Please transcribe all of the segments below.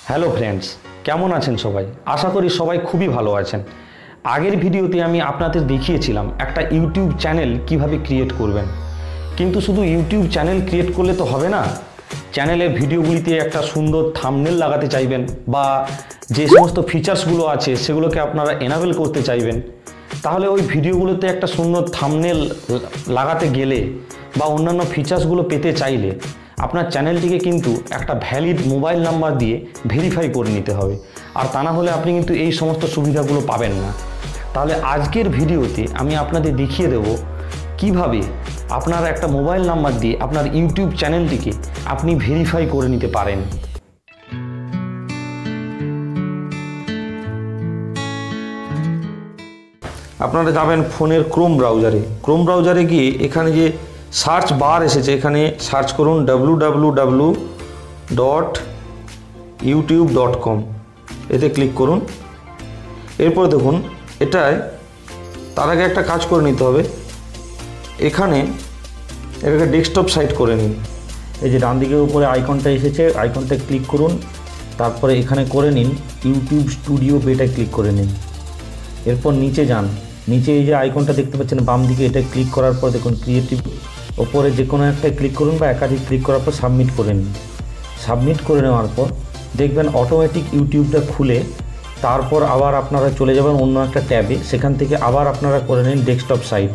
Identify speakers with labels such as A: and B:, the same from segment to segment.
A: Hello friends, কেমন আছেন সবাই? আশা করি সবাই খুবই ভালো আছেন। আগের ভিডিওতে আমি আপনাদের দেখিয়েছিলাম একটা ইউটিউব চ্যানেল কিভাবে ক্রিয়েট করবেন। কিন্তু শুধু ইউটিউব চ্যানেল ক্রিয়েট করলে তো হবে না। চ্যানেলের ভিডিওগুলিতে একটা সুন্দর থাম্বনেল লাগাতে চাইবেন বা যে সমস্ত ফিচার্সগুলো আছে সেগুলোকে আপনারা এনাবেল করতে চাইবেন। তাহলে ওই ভিডিওগুলোতে একটা সুন্দর থাম্বনেল লাগাতে গেলে বা অন্যান্য ফিচার্সগুলো পেতে চাইলে আপনার চ্যানেলটিকে কিন্তু একটা ভ্যালিড মোবাইল নাম্বার দিয়ে ভেরিফাই করে নিতে হবে, আর তা না হলে আপনি কিন্তু এই সমস্ত সুবিধাগুলো পাবেন না। তাহলে আজকের ভিডিওতে আমি আপনাদের দেখিয়ে দেব কিভাবে আপনারা একটা মোবাইল নাম্বার দিয়ে আপনার ইউটিউব চ্যানেলটিকে আপনি ভেরিফাই করে নিতে পারেন। আপনারা যাবেন ফোনের ক্রোম ব্রাউজারে গিয়ে এখানে যে সার্চ বার এসেছে এখানে সার্চ করুন www.youtube.com, এতে ক্লিক করুন। এরপর দেখুন এটায় তার আগে একটা কাজ করে নিতে হবে, এখানে এটাকে ডেস্কটপ সাইট করে নিন। এই যে ডান দিকের উপরে আইকনটা এসেছে, আইকনটা ক্লিক করুন, তারপরে এখানে করে নিন ইউটিউব স্টুডিও বেটায় ক্লিক করে নিন। এরপর নিচে যান, নিচে এই যে আইকনটা দেখতে পাচ্ছেন বাম দিকে, এটা ক্লিক করার পর দেখুন ক্রিয়েটিভ ওপরে যে কোনো একটা ক্লিক করুন বা একাধিক ক্লিক করার পর সাবমিট করে নিন। সাবমিট করে নেওয়ার পর দেখবেন অটোমেটিক ইউটিউবটা খুলে তারপর আবার আপনারা চলে যাবেন অন্য একটা ট্যাবে, সেখান থেকে আবার আপনারা করে নিন ডেস্কটপ সাইট।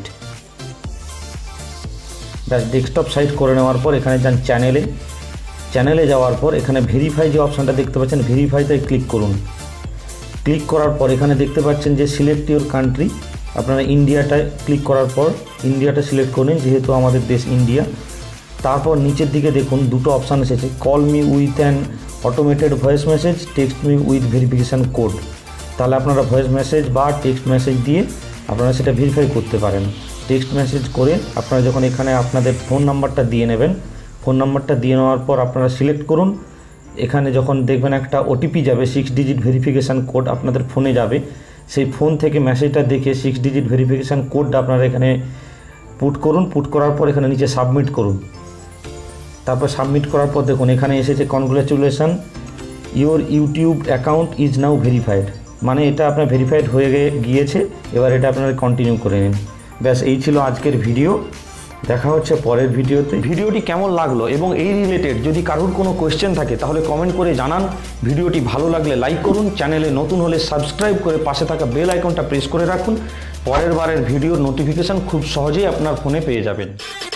A: ব্যাস ডেস্কটপ সাইট করে নেওয়ার পর এখানে যান চ্যানেলে যাওয়ার পর এখানে ভেরিফাই যে অপশানটা দেখতে পাচ্ছেন ভেরিফাইতে ক্লিক করুন। ক্লিক করার পর এখানে দেখতে পাচ্ছেন যে সিলেক্ট ইউর কান্ট্রি, আপনারা ইন্ডিয়াটায় ক্লিক করার পর ইন্ডিয়াটা সিলেক্ট করে নিন, যেহেতু আমাদের দেশ ইন্ডিয়া। তারপর নিচের দিকে দেখুন দুটো অপশান এসেছে, call me with an automated voice message, text me with verification code. তাহলে আপনারা ভয়েস মেসেজ বা টেক্সট মেসেজ দিয়ে আপনারা সেটা ভেরিফাই করতে পারেন। টেক্সট মেসেজ করে আপনারা যখন এখানে আপনাদের ফোন নাম্বারটা দিয়ে নেবেন, ফোন নাম্বারটা দিয়ে নেওয়ার পর আপনারা সিলেক্ট করুন। এখানে যখন দেখবেন একটা ওটিপি যাবে 6 ডিজিট ভেরিফিকেশান কোড আপনাদের ফোনে যাবে, সেই ফোন থেকে মেসেজটা দেখে 6 ডিজিট ভেরিফিকেশান কোডটা আপনারা এখানে পুট করুন। পুট করার পর এখানে নিচে সাবমিট করুন। তারপর সাবমিট করার পর দেখুন এখানে এসেছে congratulation your YouTube account is now verified, মানে এটা আপনার ভেরিফাইড হয়ে গিয়েছে, এবার এটা আপনারা কন্টিনিউ করে নিন। ব্যাস এই ছিল আজকের ভিডিও, দেখা হচ্ছে পরের ভিডিওতে। ভিডিওটি কেমন লাগলো এবং এই রিলেটেড যদি কারোর কোনো কোয়েশ্চেন থাকে তাহলে কমেন্ট করে জানান। ভিডিওটি ভালো লাগলে লাইক করুন, চ্যানেলে নতুন হলে সাবস্ক্রাইব করে পাশে থাকা বেল আইকনটা প্রেস করে রাখুন। পরের বারের ভিডিওর নোটিফিকেশান খুব সহজেই আপনার ফোনে পেয়ে যাবেন।